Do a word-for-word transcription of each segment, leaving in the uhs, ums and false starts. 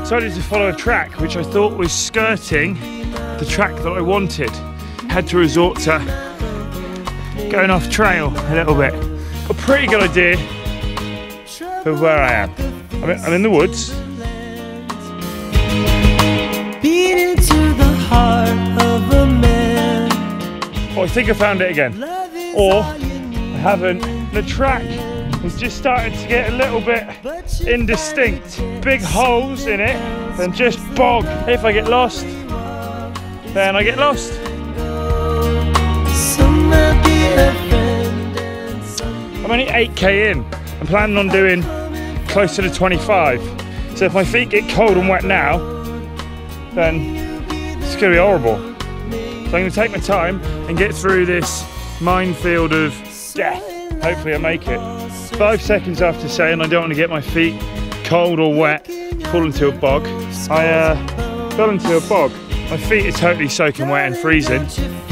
decided to follow a track which I thought was skirting the track that I wanted. Had to resort to going off trail a little bit. A pretty good idea of where I am. I'm in, I'm in the woods. Beat into the heart of a man. Oh, I think I found it again. Or I haven't. The track is just starting to get a little bit indistinct. Big holes in it and just bog. If I get lost, then I get lost. I'm only eight K in. I'm planning on doing closer to twenty-five. So if my feet get cold and wet now, then it's gonna be horrible. So I'm gonna take my time and get through this minefield of death. Hopefully I make it. Five seconds after saying I don't want to get my feet cold or wet, fall into a bog. I uh, fell into a bog. My feet are totally soaking wet and freezing.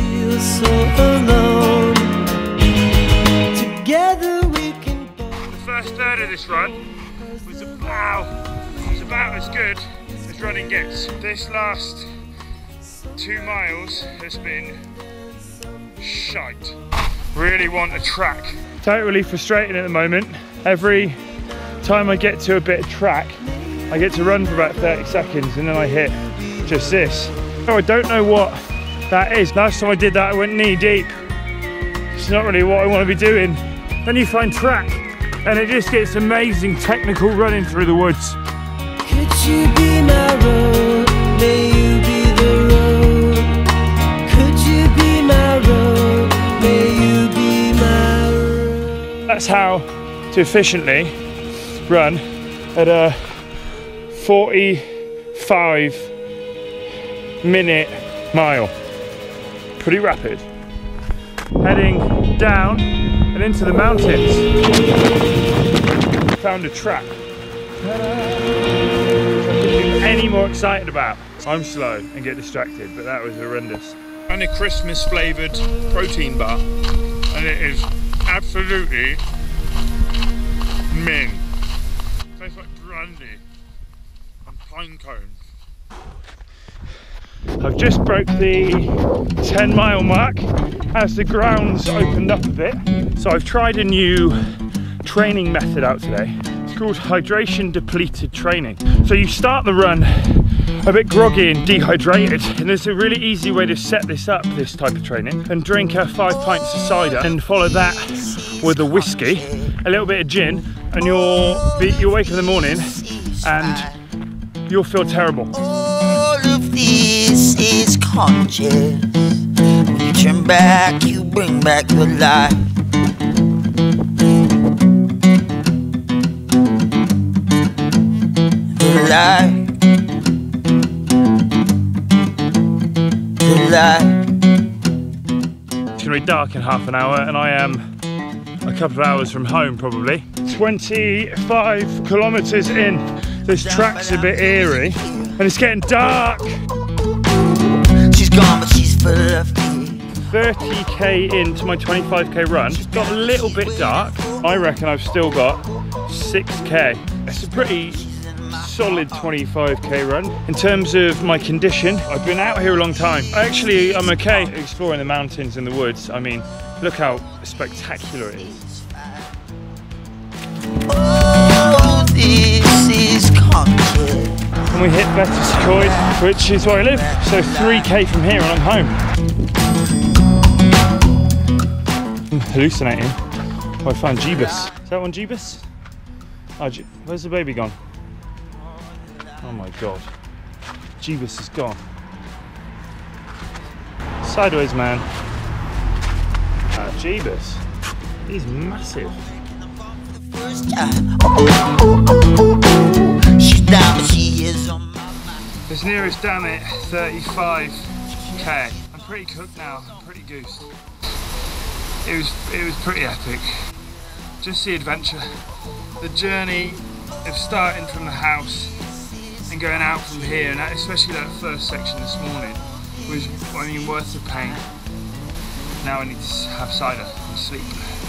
The first third of this run was about, was about as good as running gets. This last two miles has been shite. Really want a track. Totally frustrating at the moment. Every time I get to a bit of track, I get to run for about thirty seconds and then I hit just this. Oh, I don't know what that is. Last time I did that, I went knee deep. It's not really what I want to be doing. Then you find track and it just gets amazing technical running through the woods. Could you be my road? May you be the road. Could you be my road? May you be my road. That's how to efficiently run at a forty-five minute mile. Pretty rapid. Heading down and into the mountains. Found a track. Any more excited about? I'm slow and get distracted, but that was horrendous. And a Christmas flavoured protein bar, and it is absolutely mint. Tastes like brandy and pine cones. I've just broke the ten mile mark as the ground's opened up a bit. So I've tried a new training method out today. It's called hydration depleted training. So you start the run a bit groggy and dehydrated, and there's a really easy way to set this up, this type of training, and drink uh, five pints of cider and follow that with a whiskey, a little bit of gin, and you'll be, you'll wake up in the morning and you'll feel terrible. All of this is conscious. When you turn back, you bring back the light. The light. The light. It's gonna be dark in half an hour, and I am a couple of hours from home probably. twenty-five kilometers in. This track's a bit eerie, and it's getting dark. She's gone, but she's full of thirty K into my twenty-five K run. It's got a little bit dark. I reckon I've still got six K. It's a pretty solid twenty-five K run. In terms of my condition, I've been out here a long time. Actually, I'm okay exploring the mountains and the woods. I mean, look how spectacular it is. oh, this is conscious. And we hit Bettiscoid, which is where I live. So three K from here and I'm home. I'm hallucinating. Oh, I found Jeebus. Is that one Jeebus? Oh, Je where's the baby gone? Oh my god. Jeebus is gone. Sideways, man. Ah, Jeebus. He's massive. First time. Oh, oh, oh, oh, oh. She's down, but she is on my mind. This nearest down at thirty-five K. I'm pretty cooked now. I'm pretty goosed. It was it was pretty epic. Just the adventure, the journey of starting from the house and going out from here, and that, especially that first section this morning, was, I mean, worth the pain. Now I need to have cider and sleep.